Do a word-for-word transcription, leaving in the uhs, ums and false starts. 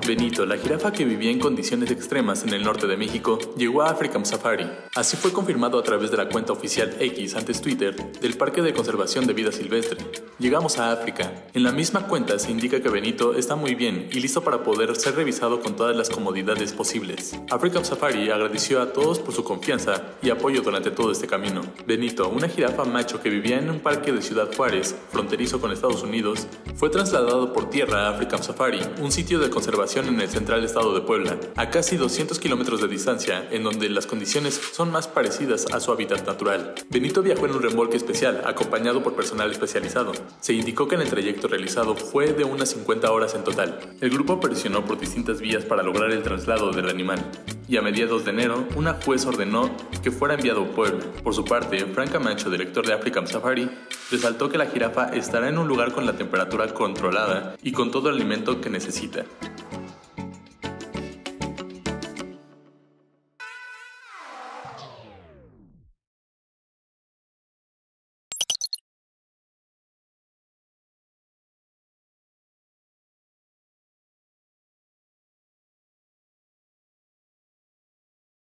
Benito, la jirafa que vivía en condiciones extremas en el norte de México, llegó a African Safari. Así fue confirmado a través de la cuenta oficial X, antes Twitter, del Parque de Conservación de Vida Silvestre. Llegamos a África. En la misma cuenta se indica que Benito está muy bien y listo para poder ser revisado con todas las comodidades posibles. African Safari agradeció a todos por su confianza y apoyo durante todo este camino. Benito, una jirafa macho que vivía en un parque de Ciudad Juárez, fronterizo con Estados Unidos, fue trasladado por tierra a African Safari, un sitio de conservación en el central estado de Puebla, a casi doscientos kilómetros de distancia, en donde las condiciones son más parecidas a su hábitat natural. Benito viajó en un remolque especial, acompañado por personal especializado. Se indicó que en el trayecto realizado fue de unas cincuenta horas en total. El grupo presionó por distintas vías para lograr el traslado del animal, y a mediados de enero, una juez ordenó que fuera enviado a Puebla. Por su parte, Frank Camacho, director de African Safari, resaltó que la jirafa estará en un lugar con la temperatura controlada y con todo el alimento que necesita.